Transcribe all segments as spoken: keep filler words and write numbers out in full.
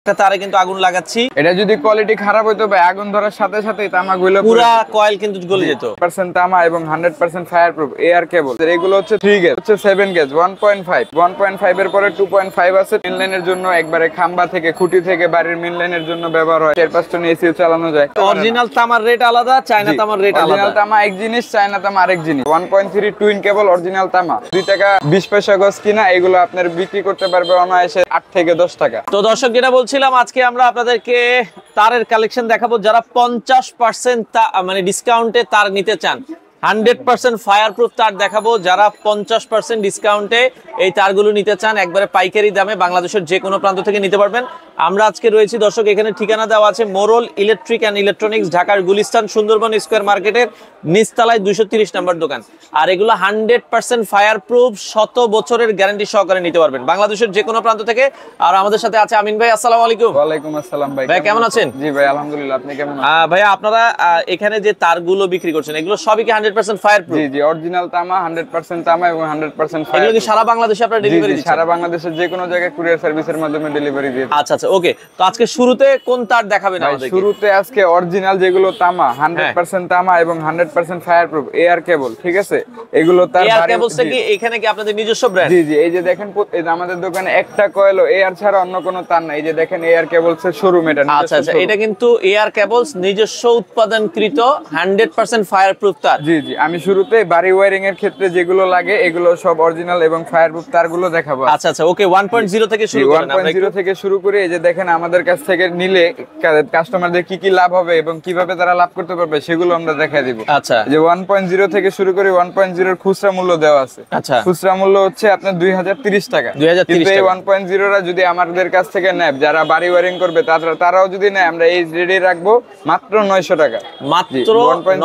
তারে কিন্তু আগুন লাগাচ্ছি। এটা যদি কোয়ালিটি খারাপ হইতো ভাই আগুন ধরার সাথে সাথেই তামাগুলো পুরো কয়েল কিন্তু জ্বলে যেত। পার্সেন্ট তামা এবং hundred percent fireproof air cable. এগুলো হচ্ছে থ্রি গেজ, হচ্ছে seven gauge, one point five one point five এর পরে টু পয়েন্ট ফাইভ আছে। মেন লাইনের জন্য একবারে খাম্বা থেকে খুঁটি থেকে বাড়ির মেন লাইনের জন্য ব্যবহার হয়। চার পাঁচ টন এসি চালানো যায়। অরিজিনাল তামার রেট আলাদা, চায়না তামার রেট আলাদা। অরিজিনাল তামা এক জিনিস, চায়না তামা আরেক জিনিস। One point three twin cable original তামা দুই টাকা বিশ পয়সা গজ কিনা, এগুলো আপনার বিক্রি করতে পারবে অনায়াসে আট থেকে দশ টাকা। তো দর্শক যেটা বলছিলাম, আজকে আমরা আপনাদেরকে তারের কালেকশন দেখাবো। যারা পঞ্চাশ পার্সেন্ট মানে ডিসকাউন্টে তার নিতে চান, হান্ড্রেড পার্সেন্ট ফায়ার প্রুফ তার দেখাবো। যারা পঞ্চাশ পার্সেন্ট ডিসকাউন্টে এই তারগুলো নিতে চান, একবারে পাইকারি দামে বাংলাদেশের যে কোনো প্রান্ত থেকে নিতে পারবেন। আমরা আজকে রয়েছি দর্শক, এখানে ঠিকানা দেওয়া আছে মোরল ইলেকট্রিক অ্যান্ড ইলেকট্রনিক্স, ঢাকার গুলিস্তান সুন্দরবন স্কোয়ার মার্কেটের নিচতলায় দুইশো তিরিশ নম্বর দোকান। আর এগুলো হান্ড্রেড পার্সেন্ট ফায়ার প্রুফ, শত বছরের গ্যারান্টি সহকারে নিতে পারবেন বাংলাদেশের যে কোনো প্রান্ত থেকে। আর আমাদের সাথে আছে আমিন ভাই। আসসালামু আলাইকুম। ওয়ালাইকুম আসসালাম ভাই। ভাই কেমন আছেন? জি ভাই আলহামদুলিল্লাহ, আপনি কেমন আছেন? ভাই আপনারা এখানে যে তারগুলো বিক্রি করছেন, এগুলো সবই কি হান্ড্রেড পার্সেন্ট ফায়ার প্রুফ? জি জি, অরিজিনাল তামা, হান্ড্রেড পার্সেন্ট তামা এবং হান্ড্রেড পার্সেন্ট ফায়ার। এগুলো কি সারা বাংলাদেশে আপনারা ডেলিভারি দিচ্ছেন? সারা বাংলাদেশের যে কোনো জায়গায় কুরিয়ার সার্ভিসের মাধ্যমে ডেলিভারি দিয়ে। আচ্ছা আচ্ছা, ওকে। তো আজকে শুরুতে কোন তার দেখাবেন আমাদেরকে? শুরুতে আজকে অরিজিনাল যেগুলো তামা, হান্ড্রেড পার্সেন্ট তামা এবং hundred percent fireproof air cable, ঠিক আছে? এগুলো তার এয়ার কেবলসটা কি এখানে কি আপনাদের নিজস্ব ব্র্যান্ড? জি জি, এই যে দেখেন এই যে আমাদের দোকানে একটা কয়েলও এয়ার ছাড়া অন্য কোনো তার নাই। এই যে দেখেন এয়ার কেবলস এর শোরুম এটা। আচ্ছা আচ্ছা, এটা কিন্তু এয়ার কেবলস নিজস্ব উৎপাদনকৃত হান্ড্রেড পার্সেন্ট ফায়ার প্রুফ তার। জি জি, আমি শুরুতে বাড়ি ওয়্যারিং এর ক্ষেত্রে যেগুলো লাগে এগুলো সব অরিজিনাল এবং ফায়ার প্রুফ তারগুলো দেখাবো। আচ্ছা আচ্ছা, ওকে। ওয়ান পয়েন্ট জিরো থেকে শুরু করেন। ওয়ান পয়েন্ট জিরো থেকে শুরু করে এই যে দেখেন আমাদের কাছ থেকে নিলে কাস্টমারদের কি কি লাভ হবে এবং কিভাবে তারা লাভ করতে পারবে সেগুলো আমরা দেখাই দিব। আচ্ছা, যে ওয়ান পয়েন্ট জিরো থেকে শুরু করে ওয়ান পয়েন্ট জিরো এর খুচরা মূল্য দেওয়া আছে। আচ্ছা, খুচরা মূল্য হচ্ছে আপনার দুই হাজার তিরিশ টাকা। কিন্তু এই ওয়ান পয়েন্ট জিরো রা যদি আমাদের কাছ থেকে নেয়, যারা বাড়ি ওয়্যারিং করবে তারা তারাও যদি নেয়, আমরা এই রেডি রাখবো মাত্র নয়শো টাকা। মাত্র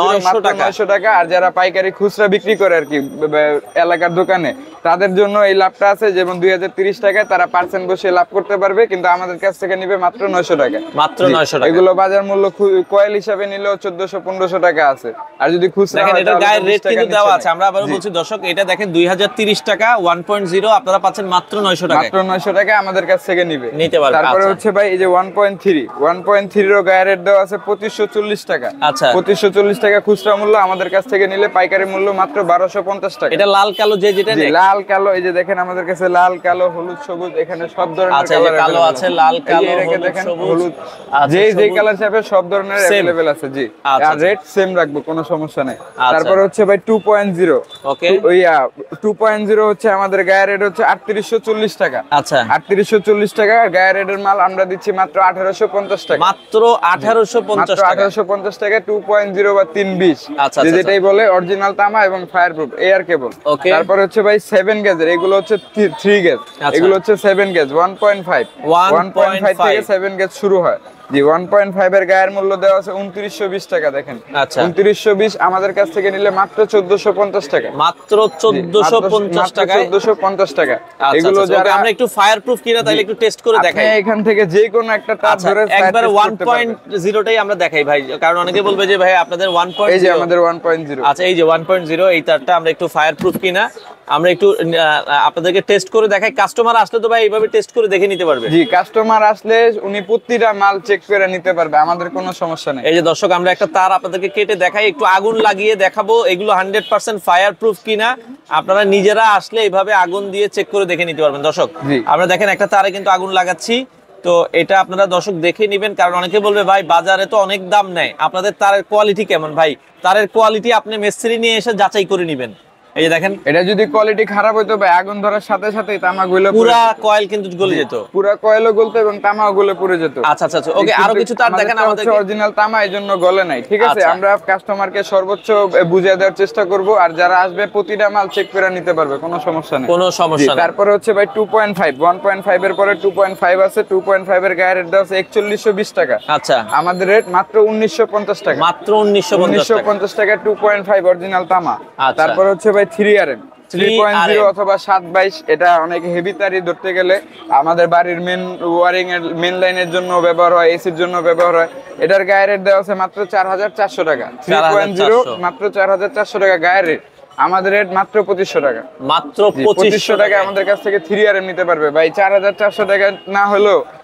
নয়শো টাকা। আর যারা পাইকারি খুচরা বিক্রি করে আর কি এলাকার দোকানে, তাদের জন্য এই লাভটা আছে, যেমন দুই হাজার তিরিশ টাকায় তারা পার্সেন্ট বসে লাভ করতে পারবে, কিন্তু আমাদের কাছ থেকে নিবে মাত্র নয়শো টাকা। মাত্র নয়শো টাকা। এগুলো বাজার মূল্য কয়েল হিসাবে নিলেও চোদ্দশো পনেরোশো টাকা আছে। আর যদি খুচরা দেখেন, এটা গায়ের রেট কিন্তু দেওয়া আছে। আমরা আবারো বলছি দর্শক, এটা দেখেন দুই হাজার তিরিশ টাকা ওয়ান পয়েন্ট জিরো আপনারা পাচ্ছেন মাত্র নয়শো টাকা। মাত্র নয়শো টাকা আমাদের কাছ থেকে নিবে, নিতে পারবে। তারপরে হচ্ছে ভাই এই যে one point three one point three এর গায়ের রেট দেওয়া আছে পঁচিশশো চল্লিশ টাকা। আচ্ছা, পঁচিশশো চল্লিশ টাকা খুচরা মূল্য, আমাদের কাছ থেকে নিলে পাইকারি মূল্য মাত্র বারোশো পঞ্চাশ টাকা। এটা লাল কালো যে যেটা নেই, লাল কালো এই যে দেখেন আমাদের কাছে লাল কালো হলুদ সবুজ এখানে সব ধরনের কালার কালো আছে, লাল কালো হলুদ, যে যে কালার চাইবে সব ধরনের अवेलेबल আছে। জি, আর রেট সেম রাখবো, কোনো সমস্যা নাই। তারপর হচ্ছে ভাই টু পয়েন্ট জিরো। ওকে, ওইয়া টু পয়েন্ট জিরো হচ্ছে আমাদের গায়ের রেট হচ্ছে আটত্রিশশো চল্লিশ টাকা। আচ্ছা, আটত্রিশশো চল্লিশ টাকা গায়ের রেটের মাল আমরা দিচ্ছি মাত্র আঠারোশো পঞ্চাশ টাকা। মাত্র আঠারোশো পঞ্চাশ টাকা। আঠারোশো পঞ্চাশ টাকা টু পয়েন্ট জিরো বা তিন বিশ, যেটাই বলে অরিজিনাল তামা এবং ফায়ার প্রুফ এয়ার কেবল। তারপর হচ্ছে ভাই সেভেন গেজের, এগুলো হচ্ছে থ্রি গেজ, এগুলো হচ্ছে seven gauge one point five one point five থেকে সেভেন গেজ শুরু হয়। জি, ওয়ান পয়েন্ট ফাইভ এর গায়ের মূল্য দেওয়া আছে উনত্রিশশো বিশ টাকা। দেখেন, আচ্ছা, উনত্রিশশো বিশ আমাদের কাছ থেকে নিলে মাত্র চোদ্দশো পঞ্চাশ টাকা। মাত্র চোদ্দশো পঞ্চাশ টাকা। চোদ্দশো পঞ্চাশ টাকা। এগুলো যারা আমরা একটু ফায়ার প্রুফ কিনা তাইলে একটু টেস্ট করে দেখাই। এখান থেকে যে কোনো একটা তার ধরে একবার ওয়ান পয়েন্ট জিরো টাই আমরা দেখাই ভাই, কারণ অনেকে বলবে যে ভাই আপনাদের ওয়ান পয়েন্ট জিরো। এই যে আমাদের ওয়ান পয়েন্ট জিরো। আচ্ছা, এই যে ওয়ান পয়েন্ট জিরো এই তারটা আমরা একটু ফায়ার প্রুফ কিনা আমরা একটু আপনাদেরকে টেস্ট করে দেখাই। কাস্টমার আসলে তো ভাই এইভাবে টেস্ট করে দেখে নিতে পারবে। জি, কাস্টমার আসলে উনি প্রতিটা মাল চেক করে নিতে পারবে, আমাদের কোনো সমস্যা নেই। এই যে দর্শক, আমরা একটা তার আপনাদেরকে কেটে দেখাই, একটু আগুন লাগিয়ে দেখাবো এগুলো হান্ড্রেড পার্সেন্ট ফায়ার প্রুফ কিনা। আপনারা নিজেরা আসলে এইভাবে আগুন দিয়ে চেক করে দেখে নিতে পারবেন। দর্শক, আমরা দেখেন একটা তারে কিন্তু আগুন লাগাচ্ছি। তো এটা আপনারা দর্শক দেখে নিবেন, কারণ অনেকে বলবে ভাই বাজারে তো অনেক দাম নেয়, আপনাদের তারের কোয়ালিটি কেমন? ভাই তারের কোয়ালিটি আপনি মিস্ত্রি নিয়ে এসে যাচাই করে নিবেন। এই যে দেখেন, এটা যদি কোয়ালিটি খারাপ হইতো ভাই আগুন ধরার সাথে সাথেই তামাগুলো পুরো কয়েল কিন্তু জ্বলে যেত, পুরো কয়েলও গলতো এবং তামাগুলো পুড়ে যেত। আচ্ছা আচ্ছা, ওকে। আরো কিছু তার দেখেন আমাদেরকে। অরিজিনাল তামা, এজন্য গলে নাই, ঠিক আছে? আমরা কাস্টমারকে সর্বোচ্চ বুঝিয়ে দেওয়ার চেষ্টা করব, আর যারা আসবে প্রতিটা মাল চেক করে নিতে পারবে, কোনো সমস্যা নেই, কোনো সমস্যা নেই। তারপরে হচ্ছে ভাই two point five one point five এর পরে টু পয়েন্ট ফাইভ আছে। টু পয়েন্ট ফাইভ এর গায়ের রেট দেওয়া আছে একচল্লিশশো বিশ টাকা। আচ্ছা, আমাদের রেট মাত্র উনিশশো পঞ্চাশ টাকা। মাত্র উনিশশো পঞ্চাশ টাকা টু পয়েন্ট ফাইভ অরিজিনাল তামা। তারপর হচ্ছে ভাই three R M three point zero অথবা সাত বাইশ, এটা অনেক হেভি তারই ধরতে গেলে আমাদের বাড়ির মেন ওয়ারিং এর মেন লাইনের জন্য ব্যবহার হয়, এসির জন্য ব্যবহার হয়। এটার গায়ের রেট দেওয়া আছে মাত্র চার হাজার চারশো টাকা। থ্রি পয়েন্ট জিরো মাত্র চার হাজার চারশো টাকা গায়ের রেট। আমাদের রেট মাত্র পঁচিশশো টাকা। মাত্র পঁচিশশো টাকা আমাদের কাছ থেকে থ্রি আর এম নিতে পারবে ভাই। চার হাজার চারশো টাকা না হলেও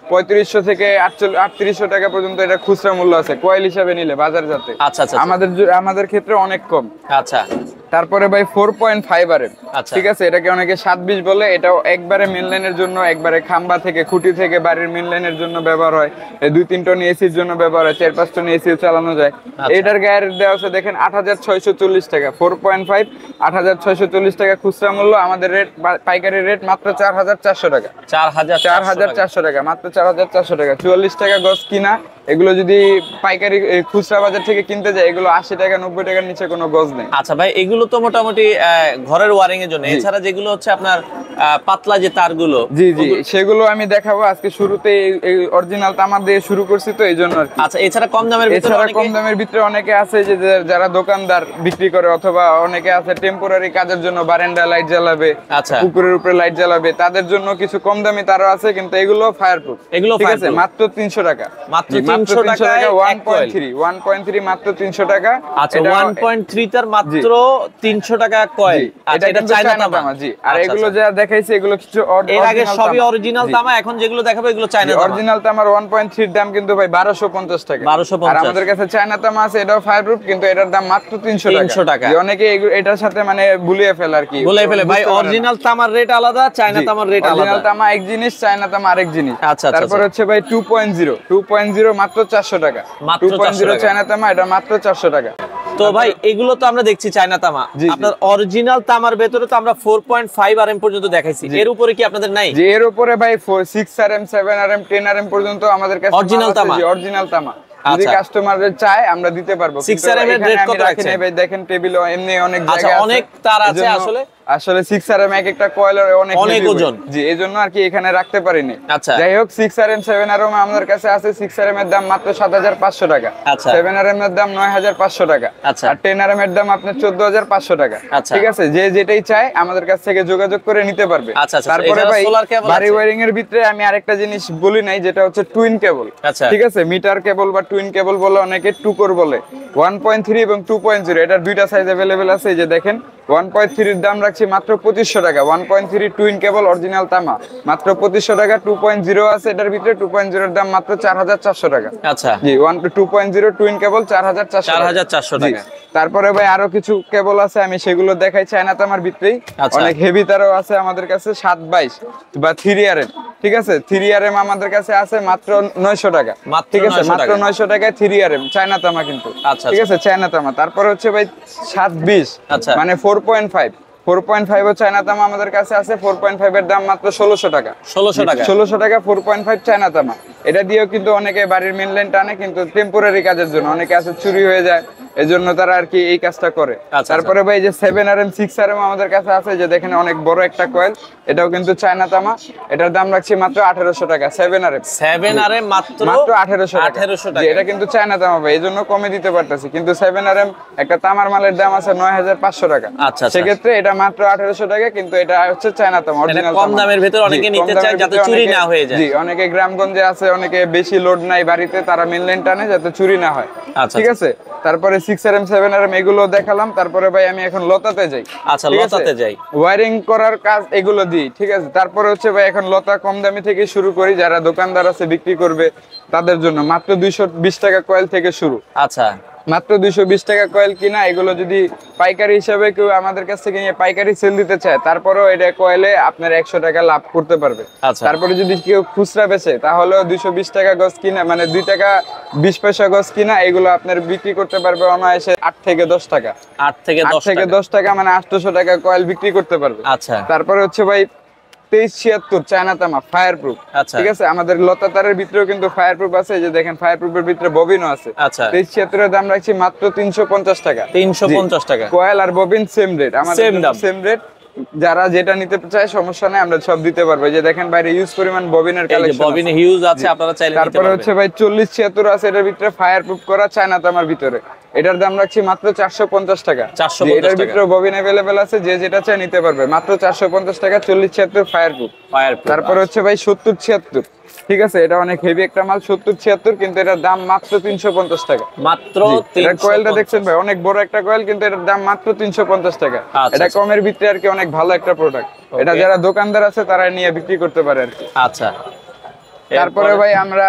পঁয়ত্রিশশো থেকে আটত্রিশশো টাকা পর্যন্ত এটা খুচরা মূল্য আছে কয়েল হিসাবে নিলে বাজার যাতে। আচ্ছা আচ্ছা আমাদের আমাদের ক্ষেত্রে অনেক কম। আচ্ছা তারপরে ভাই four point five R M, আচ্ছা ঠিক আছে, এটাকে অনেকে সাত বিশ বলে। এটাও একবারে মেন লাইনের জন্য, একবারে খাম্বা থেকে খুঁটি থেকে বাড়ির মেন লাইনের জন্য ব্যবহার হয়। দুই তিন টন এসির জন্য ব্যবহার হয়, চার পাঁচ টন এসি চালানো যায়। এটার গায়ের দেওয়া আছে দেখেন আট হাজার ছয়শো চল্লিশ টাকা, ফোর পয়েন্ট ফাইভ আট হাজার ছয়শো চল্লিশ টাকা খুচরা মূল্য। আমাদের রেট পাইকারি রেট মাত্র চার হাজার চারশো টাকা, চার হাজার চার হাজার চারশো টাকা, মাত্র চার হাজার চারশো টাকা। চুয়াল্লিশ টাকা গজ কিনা, এগুলো যদি পাইকারি খুচরা বাজার থেকে কিনতে যায় এগুলো আশি টাকা নব্বই টাকার নিচে কোনো গজ নেই। আচ্ছা ভাই, এগুলো তো মোটামুটি ঘরের ওয়ারিং এর জন্য, এছাড়া যেগুলো হচ্ছে আপনার পাতলা যে তারগুলো, জি জি সেগুলো আমি দেখাবো আজকে। শুরুতে এই অরিজিনাল তামা দিয়ে শুরু করছি তো এই জন্য। আচ্ছা, এছাড়া কম দামের ভিতরে এছাড়া কম দামের ভিতরে অনেকে আছে যে যারা দোকানদার বিক্রি করে, অথবা অনেকে আছে টেম্পোরারি কাজের জন্য বারান্দা লাইট জ্বালাবে, আচ্ছা পুকুরের উপরে লাইট জ্বালাবে, তাদের জন্য কিছু কম দামি তারও আছে, কিন্তু এগুলো ফায়ারপ্রুফ। এগুলো ঠিক আছে, মাত্র তিনশো টাকা, মাত্র তিনশো টাকা one point three one point three মাত্র তিনশো টাকা। আচ্ছা, ওয়ান পয়েন্ট থ্রি তার মাত্র তিনশো টাকা কয়েল। আচ্ছা, এটা চায়না তামা। জি, আর এগুলো যা দেখাইছি এগুলো কিছু এর আগে সবই অরিজিনাল তামা, এখন যেগুলো দেখাবো এগুলো চায়না তামা। অরিজিনাল তামার ওয়ান পয়েন্ট থ্রি এর দাম কিন্তু ভাই বারোশো পঞ্চাশ টাকা, বারোশো পঞ্চাশ। আর আমাদের কাছে চায়না তামা আছে, এটাও ফায়ারপ্রুফ, কিন্তু এটার দাম মাত্র তিনশো টাকা। তিনশো টাকা। অনেকে এটার সাথে মানে ভুলিয়ে ফেলে আর কি, ভুলিয়ে ফেলে। ভাই অরিজিনাল তামার রেট আলাদা, চায়না তামার রেট আলাদা। অরিজিনাল তামা এক জিনিস, চায়না তামা আরেক জিনিস। আচ্ছা, তারপর হচ্ছে ভাই two point zero two point zero মাত্র চারশো টাকা, টু পয়েন্ট জিরো চায়না তামা, এটা মাত্র চারশো টাকা। তো ভাই এগুলো তো আমরা দেখছি চায়না তামা, আপনার অরিজিনাল তামার ভেতরে তো আমরা four point five R M পর্যন্ত দেখাইছি, এর উপরে কি আপনাদের নাই? যে এর উপরে ভাই six R M seven R M ten R M পর্যন্ত আমাদের কাছে অরিজিনাল তামা, অরিজিনাল তামা যদি কাস্টমারদের চায় আমরা দিতে পারবো। সিক্স আর এম এর রেট কত রাখছেন ভাই? দেখেন টেবিলে এমনি অনেক জায়গা আছে, আচ্ছা অনেক তার আছে আসলে। আসলে সিক্স আর এম এক একটা কয়েলের অনেক অনেক ওজন, জি এইজন্য আর কি এখানে রাখতে পারিনি। আচ্ছা যাই হোক, six R M seven R M আমাদের কাছে আছে। সিক্স আর এম এর দাম মাত্র সাত হাজার পাঁচশো টাকা, আচ্ছা সেভেন আর এম এর দাম নয় হাজার পাঁচশো টাকা, আচ্ছা আর টেন আর এম এর দাম আপনার চোদ্দ হাজার পাঁচশো টাকা। আচ্ছা ঠিক আছে, যে যেটাই চায় আমাদের কাছ থেকে যোগাযোগ করে নিতে পারবে। আচ্ছা আচ্ছা। তারপরে ভাই বাড়ি ওয়্যারিং এর ভিতরে আমি আরেকটা জিনিস বলি নাই, যেটা হচ্ছে টুইন কেবল। আচ্ছা ঠিক আছে, মিটার কেবল বা টুইন কেবল বলে অনেকে, টুকোর বলে। ওয়ান পয়েন্ট থ্রি এবং টু পয়েন্ট জিরো এটার দুইটা সাইজ अवेलेबल আছে। এই যে দেখেন ওয়ান পয়েন্ট থ্রি এর দাম রাখছি মাত্র পঁচিশশো টাকা, one point three twin cable original তামা মাত্র পঁচিশশো টাকা। টু পয়েন্ট জিরো আছে এটার ভিতরে, টু পয়েন্ট জিরো এর দাম মাত্র চার হাজার চারশো টাকা। আচ্ছা জি, one two point zero twin cable চার হাজার চারশো টাকা। তারপরে ভাই আরো কিছু কেবল আছে, আমি সেগুলো দেখাই। চায়না তামার ভিতরেই অনেক হেভি তারও আছে আমাদের কাছে, সাত বাইশ বা থ্রি আর এম। ঠিক আছে, থ্রি আর এম আমাদের কাছে আছে মাত্র নয়শো টাকা। ঠিক আছে, মাত্র নয়শো টাকায় থ্রি আর এম চায়না তামা কিন্তু। ঠিক আছে, চায়না তামা। তারপর হচ্ছে ভাই সাত বিশ মানে four point five four point five ও চায়না তামা আমাদের কাছে আছে। ফোর পয়েন্ট ফাইভ এর দাম মাত্র ষোলোশো টাকা, ষোলোশো টাকা ষোলোশো টাকা ফোর পয়েন্ট ফাইভ চায়না তামা। এটা দিয়েও কিন্তু অনেকে বাড়ির মেন লাইন টানে, কিন্তু টেম্পোরারি কাজের জন্য অনেকে আছে চুরি হয়ে যায়, এজন্য তারা আর কি এই কাজটা করে। তারপরে ভাই যে seven R M six R M আমাদের কাছে আছে, যে দেখেন অনেক বড় একটা কয়েল, এটাও কিন্তু চায়না তামা। এটার দাম রাখছি মাত্র আঠারোশো টাকা, seven R M seven R M মাত্র মাত্র আঠারোশো আঠারোশো টাকা। এটা কিন্তু চায়না তামা ভাই, এজন্য কমে দিতে পারতেছি। কিন্তু সেভেন আর এম একটা তামার মালের দাম আছে নয় হাজার পাঁচশো টাকা। সেক্ষেত্রে এটা মাত্র আঠারোশো টাকা, কিন্তু এটা হচ্ছে চায়না তামা অরিজিনাল, কম দামের ভিতরে অনেকে নিতে চায় যাতে চুরি না হয়ে যায়। জি, অনেকে গ্রামগঞ্জে আছে, অনেকে বেশি লোড নাই বাড়িতে, তারা মেন লাইন টানে যাতে চুরি না হয়। ঠিক আছে, তারপরে six R M seven R M এগুলো দেখালাম। তারপরে ভাই আমি এখন লতাতে যাই। আচ্ছা, লতাতে যাই। ওয়্যারিং করার কাজ এগুলো দিই। ঠিক আছে, তারপরে হচ্ছে ভাই এখন লতা কম দামি থেকে শুরু করি, যারা দোকানদার আছে বিক্রি করবে তাদের জন্য মাত্র দুইশো বিশ টাকা কয়েল থেকে শুরু। আচ্ছা, মাত্র দুইশো বিশ টাকা কয়েল কিনা। এগুলো যদি পাইকারি হিসাবে কেউ আমাদের কাছ থেকে নিয়ে পাইকারি সেল দিতে চায়, তারপরেও এটা কয়েলে আপনার একশো টাকা লাভ করতে পারবে। তারপরে যদি কেউ খুচরা বেচে, তাহলেও দুইশো বিশ টাকা গজ কিনা, মানে দুই টাকা বিশ পয়সা গজ কিনা, এগুলো আপনার বিক্রি করতে পারবে অনায়াসে আট থেকে দশ টাকা, আট থেকে আট থেকে দশ টাকা মানে আটশোশো টাকা কয়েল বিক্রি করতে পারবে। আচ্ছা, তারপরে হচ্ছে ভাই তেইশ ছিয়াত্তর চায়না তামা ফায়ার প্রুফ। ঠিক আছে, আমাদের লতা তারের ভিতরেও কিন্তু ফায়ার প্রুফ আছে, যে দেখেন ফায়ার প্রুফের ভিতরে ববিনও আছে। তেইশ ছিয়াত্তরের দাম রাখছি মাত্র তিনশো পঞ্চাশ টাকা, তিনশো পঞ্চাশ টাকা। কয়েল আর ববিন সেম রেট, আমাদের সেম রেট। যারা যেটা নিতে চায় সমস্যা নাই, আমরা সব দিতে পারবো। যে দেখেন বাইরে ইউজ পরিমাণ ববিনের কালেকশন, ববিন হিউজ আছে, আপনারা চাইলে নিতে পারবেন। তারপরে হচ্ছে ভাই চল্লিশ ছিয়াত্তর আছে, এটার ভিতরে ফায়ার প্রুফ করা চায়না তামার ভিতরে, এটার দাম রাখছি মাত্র চারশো পঞ্চাশ টাকা। এটার ভিতরে ববিন अवेलेबल আছে, যে যেটা চায় নিতে পারবে মাত্র চারশো পঞ্চাশ টাকা। চল্লিশ ছিয়াত্তর ফায়ার প্রুফ। তারপর হচ্ছে ভাই সত্তর ছিয়াত্তর। ঠিক আছে, এটা অনেক হেভি একটা মাল, সত্তর ছিয়াত্তর, কিন্তু এটার দাম মাত্র তিনশো পঞ্চাশ টাকা মাত্র। এটার কয়েলটা দেখছেন ভাই, অনেক বড় একটা কয়েল, কিন্তু এটার দাম মাত্র তিনশো পঞ্চাশ টাকা। এটা কমের ভিতরে আর কি অনেক ভালো একটা প্রোডাক্ট। এটা যারা দোকানদার আছে তারা নিয়ে বিক্রি করতে পারে আর কি। আচ্ছা, তারপরে ভাই আমরা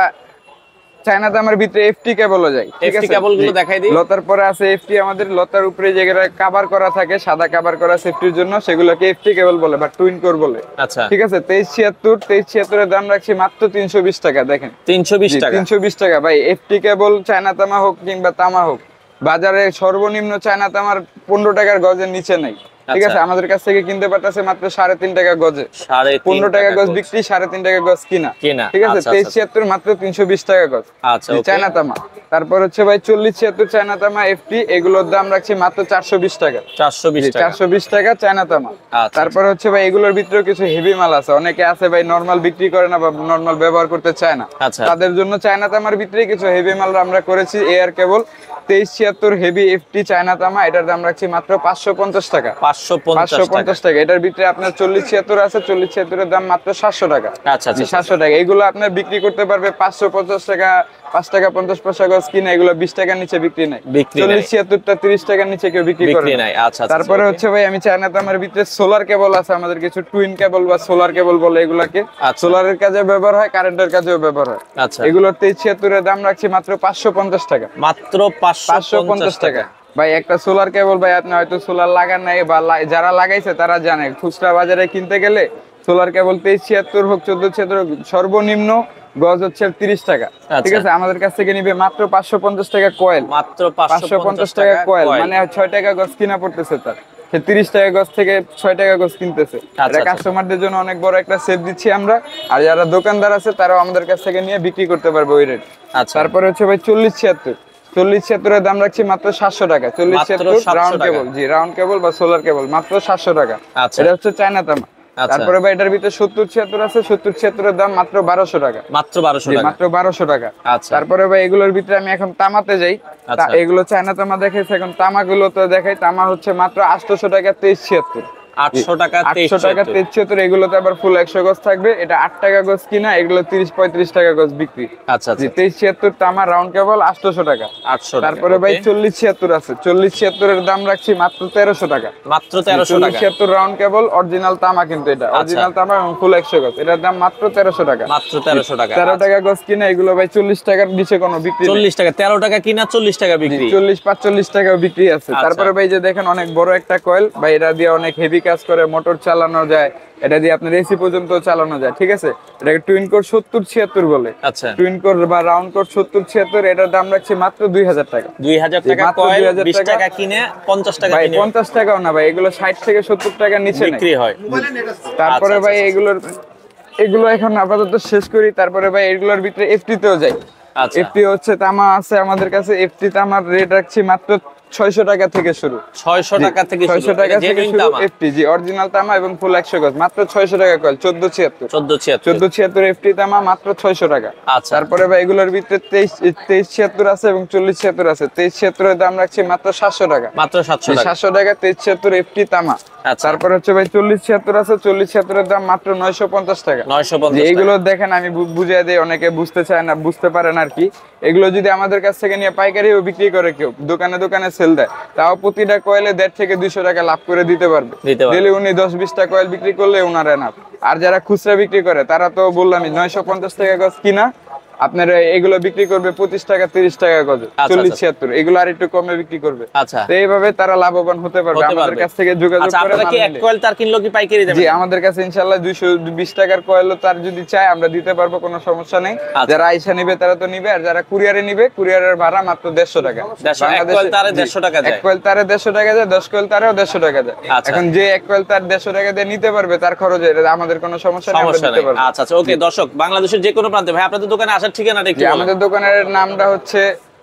চায়না তামার ভিতরে এফটি কেবলও যায়, ঠিক আছে? এফটি কেবলগুলো দেখাই দিই। লতার পরে আছে এফটি, আমাদের লতার উপরে যেগুলো কভার করা থাকে সাদা কভার করা সেফটির জন্য, সেগুলোকে এফটি কেবল বলে বা টুইন কোর বলে। আচ্ছা, ঠিক আছে। তেইশ ছিয়াত্তর তেইশ ছিয়াত্তর এর দাম রাখছি মাত্র তিনশো বিশ টাকা। দেখেন তিনশো বিশ টাকা, তিনশো বিশ টাকা ভাই। এফটি কেবল চায়না তামা হোক কিংবা তামা হোক, বাজারে সর্বনিম্ন চায়না তামার পনেরো টাকার গজের নিচে নেই, ঠিক আছে? আমাদের কাছ থেকে কিনতে পারতেছে মাত্র সাড়ে তিন টাকা গজে, পনেরো টাকা গজ বিক্রি, সাড়ে তিন টাকা গজ কিনা, ঠিক আছে? তেইশ ছিয়াত্তর মাত্র তিনশো বিশ টাকা গজ চায়না তামা। তারপর হচ্ছে ভাই চল্লিশ ছিয়াত্তর চায়না তামা এফটি, এগুলোর দাম রাখছি মাত্র চারশো বিশ টাকা, চারশো বিশ টাকা চায়না তামা। তারপর হচ্ছে ভাই এগুলোর ভিতরে কিছু হেভি মাল আছে, অনেকে আছে ভাই নরমাল বিক্রি করে না বা নরমাল ব্যবহার করতে চায় না, তাদের জন্য চায়না তামার ভিতরে কিছু হেভি মাল আমরা করেছি। এয়ার কেবল তেইশ ছিয়াত্তর হেভি এফটি চায়না তামা, এটার দাম রাখছি মাত্র পাঁচশো পঞ্চাশ টাকা, পাঁচশো পঞ্চাশ টাকা। এটার ভিতরে আপনার চল্লিশ ছিয়াত্তর আছে, চল্লিশ ছিয়াত্তরের দাম মাত্র সাতশো টাকা, সাতশো টাকা। এগুলো আপনার বিক্রি করতে পারবে পাঁচশো পঞ্চাশ টাকা, পাঁচ টাকা পঞ্চাশ পয়সা গজ কিনা, এগুলো বিশ টাকার নিচে বিক্রি নাই। চল্লিশ ছিয়াত্তরটা তিরিশ টাকার নিচে কেউ বিক্রি করে না। তারপরে হচ্ছে ভাই আমি চায়না তামার ভিতরে সোলার কেবল আছে আমাদের কিছু, টুইন কেবল বা সোলার কেবল বলে এগুলাকে। সোলারের কাজে ব্যবহার হয়, কারেন্টের কাজেও ব্যবহার হয়। এগুলোর তেইশ ছিয়াত্তরের দাম রাখছি মাত্র পাঁচশো পঞ্চাশ টাকা, মাত্র পাঁচশো পঞ্চাশ টাকা। ভাই একটা সোলার কেবল ভাই আপনি হয়তো সোলার লাগান নাই বা যারা লাগাইছে তারা জানে, খুচরা বাজারে কিনতে গেলে সোলার কেবল তেইশ ছিয়াত্তর হোক চোদ্দ ছিয়াত্তর সর্বনিম্ন গজ হচ্ছে তিরিশ টাকা, ঠিক আছে? আমাদের কাছ থেকে নিবে মাত্র পাঁচশো পঞ্চাশ টাকা কয়েল, মাত্র পাঁচশো পঞ্চাশ টাকা কয়েল, মানে ছয় টাকা গজ কিনা পড়তেছে তার, সে তিরিশ টাকা গজ থেকে ছয় টাকা গজ কিনতেছে। এটা কাস্টমারদের জন্য অনেক বড় একটা সেভ দিচ্ছি আমরা, আর যারা দোকানদার আছে তারাও আমাদের কাছ থেকে নিয়ে বিক্রি করতে পারবে ওই রেট। তারপরে হচ্ছে ভাই চল্লিশ ছিয়াত্তর চল্লিশ ছিয়াত্তরের দাম রাখছি মাত্র সাতশো টাকা, চল্লিশ ছিয়াত্তর রাউন্ড কেবল, জি রাউন্ড কেবল বা সোলার কেবল মাত্র সাতশো টাকা, এটা হচ্ছে চায়না তামা। তারপরে ভাই এটার ভিতরে সত্তর ছিয়াত্তর আছে, সত্তর ছিয়াত্তরের দাম মাত্র বারোশো টাকা, মাত্র বারোশো টাকা, মাত্র বারোশো টাকা। তারপরে ভাই এগুলোর ভিতরে আমি এখন তামাতে যাই, এগুলো চায়না তামা দেখাইছে, এখন তামা গুলো তো দেখাই। তামা হচ্ছে মাত্র আটশো টাকা তেইশ ছিয়াত্তর, আটশো টাকা আটশো টাকা তেইশ ছিয়াত্তর। এগুলোতে আবার ফুল একশো গজ থাকবে, এটা আট টাকা গজ কিনা, এগুলো তিরিশ পঁয়ত্রিশ টাকা গজ বিক্রি। আচ্ছা, তেইশ ছিয়াত্তর তামা রাউন্ড কেবল আটশো টাকা, আটশো। তারপরে ভাই চল্লিশ ছিয়াত্তর আছে, চল্লিশ ছিয়াত্তরের দাম রাখছি মাত্র তেরোশো টাকা, মাত্র তেরোশো টাকা। ছিয়াত্তর রাউন্ড কেবল অরিজিনাল তামা, কিন্তু এটা অরিজিনাল তামা এবং ফুল একশো গজ, এটার দাম মাত্র তেরোশো টাকা, মাত্র তেরোশো টাকা, তেরো টাকা গজ কিনা। এগুলো ভাই চল্লিশ টাকার নিচে কোনো বিক্রি, চল্লিশ টাকা তেরো টাকা কিনা, চল্লিশ টাকা বিক্রি, চল্লিশ পাঁচচল্লিশ টাকা বিক্রি আছে। তারপরে ভাই যে দেখেন অনেক বড় একটা কয়েল ভাই, এটা দিয়ে অনেক হেভি কাজ করে, মোটর চালানো যায়, এটা দিয়ে আপনার এসি পর্যন্ত চালানো যায়, ঠিক আছে? এটাকে টুইন কোর সত্তর ছিয়াত্তর বলে। আচ্ছা, টুইন কোর বা রাউন্ড কোর সত্তর ছিয়াত্তর, এটার দাম রাখছি মাত্র দুই হাজার টাকা, দুই হাজার টাকা কয়েল, বিশ টাকা কিনে পঞ্চাশ টাকা কিনে, পঞ্চাশ টাকাও না ভাই, এগুলো ষাট থেকে সত্তর টাকার নিচে বিক্রি হয়। তারপরে ভাই এগুলোর এগুলো এখন আপাতত শেষ করি। তারপরে ভাই এগুলোর ভিতরে এফটি তেও যাই। এফটি হচ্ছে তামা আছে আমাদের কাছে, এফটি তামার রেট রাখছি মাত্র ছয়শো টাকা থেকে শুরু, ছয়শো টাকা থেকে ছয়শো টাকা থেকে শুরু এফটি, জি অরিজিনাল তামা এবং ফুল একশো গজ মাত্র ছয়শো টাকা কয়েল, চোদ্দ ছিয়াত্তর চোদ্দ ছিয়াত্তর চোদ্দ ছিয়াত্তর এফটি তামা মাত্র ছয়শো টাকা। তারপরে ভাই এগুলোর ভিতরে তেইশ তেইশ ছিয়াত্তর আছে এবং চল্লিশ ছিয়াত্তর আছে, তেইশ ছিয়াত্তরের দাম রাখছি মাত্র সাতশো টাকা, মাত্র সাতশো সাতশো টাকা তেইশ ছিয়াত্তর এফটি তামা। তারপরে হচ্ছে ভাই চল্লিশ ছিয়াত্তর আছে, চল্লিশ ছিয়াত্তরের দাম মাত্র নয়শো পঞ্চাশ টাকা, নয়শো পঞ্চাশ। এইগুলো দেখেন আমি বুঝিয়ে দিই, অনেকে বুঝতে চায় না, বুঝতে পারে না আর কি। এগুলো যদি আমাদের কাছ থেকে নিয়ে পাইকারিও বিক্রি করে কেউ, দোকানে দোকানে সেল দেয়, তাও প্রতিটা কয়েলে দেড় থেকে দুইশো টাকা লাভ করে দিতে পারবে। ডেলি উনি দশ বিশটা কয়েল বিক্রি করলে ওনার এনাফ। আর যারা খুচরা বিক্রি করে তারা তো বললামই নয়শো পঞ্চাশ টাকা গজ কিনা, আপনার এগুলো বিক্রি করবে পঁচিশ টাকা তিরিশ টাকা গজে, চল্লিশ ছিয়াত্তর, এগুলো আর একটু কমে বিক্রি করবে। তো এইভাবে তারা লাভবান হতে পারবে। আমাদের কাছ থেকে যোগাযোগ করে আপনারা কি এক কয়েল তার কিনলো কি পাইকারি দেবেন? জি আমাদের কাছে ইনশাআল্লাহ দুইশো বিশ টাকার কয়েল তার যদি চায় আমরা দিতে পারবো, কোনো সমস্যা নেই। যারা আইসা নিবে তারা তো নিবে, আর যারা কুরিয়ারে নিবে কুরিয়ারের ভাড়া মাত্র দেড়শো টাকা। এক কয়েল তারে দেড়শো টাকা যায়, এক কয়েল তারে দেড়শো টাকা যায়, দশ কয়েল তারেও দেড়শো টাকা যায়। এখন যে এক কয়েল তার দেড়শো টাকা দিয়ে নিতে পারবে তার খরচে আমাদের কোনো সমস্যা নেই, আমরা দিতে পারবো। আচ্ছা আচ্ছা, ওকে। দর্শক বাংলাদেশের যে কোনো প্রান্তে ভাই আপনাদের দোকানে আসার ঠিকানাটা একটু বলুন। আমাদের দোকানের নামটা হচ্ছে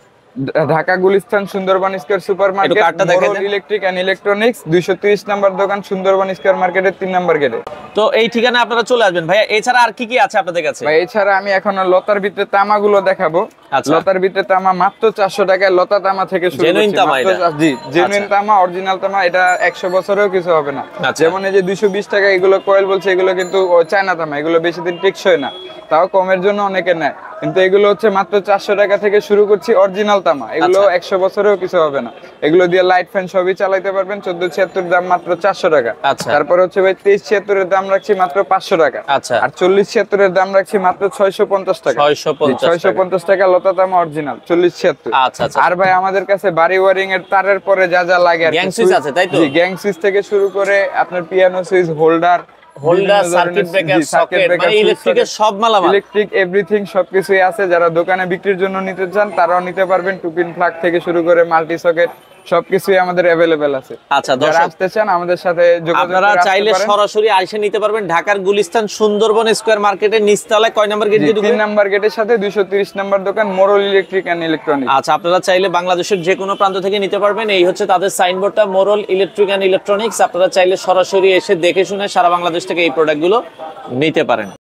Dhaka Gulistan Sundarban square supermarket, Morol electric and electronics, দুইশো ত্রিশ নম্বর দোকান, সুন্দরবন স্কয়ার মার্কেটের তিন নম্বর গেটে। তো এই ঠিকানা আপনারা চলে আসবেন ভাইয়া। এছাড়া আর কি কি আছে আপনাদের কাছে? ভাই এছাড়া আমি এখন লতার ভিতরে তামাগুলো দেখাবো। লতার ভিতরে তামা মাত্র চারশো টাকায় লতা তামা থেকে শুরু করছি। জি জেনুইন তামা, অরিজিনাল তামা, এটা একশো বছরেও কিছু হবে না। যেমন এই যে দুইশো বিশ টাকা এগুলো কয়েল বলছে, এগুলো কিন্তু চায়না তামা, এগুলো বেশি দিন টেকসই না। তাও কমের জন্য অনেকে নেয়, কিন্তু এগুলো হচ্ছে মাত্র চারশো টাকা থেকে শুরু করছি অরিজিনাল তামা। এগুলো একশো বছরেও কিছু হবে না, এগুলো দিয়ে লাইট ফ্যান সবই চালাইতে পারবেন। চোদ্দ ছিয়াত্তর দাম মাত্র চারশো টাকা। তারপর হচ্ছে ভাই তেইশ ছিয়াত্তরের দাম রাখছি মাত্র পাঁচশো টাকা। আর চল্লিশ ছিয়াত্তরের দাম রাখছি মাত্র ছয়শো পঞ্চাশ টাকা। ছয়শো পঞ্চাশ টাকা লতা তামা অরিজিনাল চল্লিশ ছিয়াত্তর। আর ভাই আমাদের কাছে বাড়ি ওয়ারিং এর তারের পরে যা যা লাগে আর কি, গ্যাং সুইচ থেকে শুরু করে আপনার piano switch, holder, holder, circuit breaker, socket, মানে ইলেকট্রিকের সব মালামাল, ইলেকট্রিক এভরিথিং সবকিছুই আছে। যারা দোকানে বিক্রির জন্য নিতে চান তারাও নিতে পারবেন। টু পিন প্লাগ থেকে শুরু করে মাল্টি সকেট সবকিছুই আমাদের अवेलेबल আছে। আচ্ছা, যারা আসতে চান আমাদের সাথে যোগাযোগ আপনারা চাইলে সরাসরি আইসা নিতে পারবেন। ঢাকার গুলিস্তান সুন্দরবন স্কয়ার মার্কেটের নিচতলায় কয় নাম্বার গেট দিয়ে ঢুকবেন? তিন নাম্বার গেটের সাথে দুইশো তিরিশ নাম্বার দোকান, মোরল ইলেকট্রিক এন্ড ইলেকট্রনিক্স। আচ্ছা, আপনারা চাইলে বাংলাদেশের যে কোনো প্রান্ত থেকে নিতে পারবেন। এই হচ্ছে তাদের সাইনবোর্ডটা, মোরল ইলেকট্রিক এন্ড ইলেকট্রনিক্স। আপনারা চাইলে সরাসরি এসে দেখে শুনে সারা বাংলাদেশ থেকে এই প্রোডাক্টগুলো নিতে পারেন।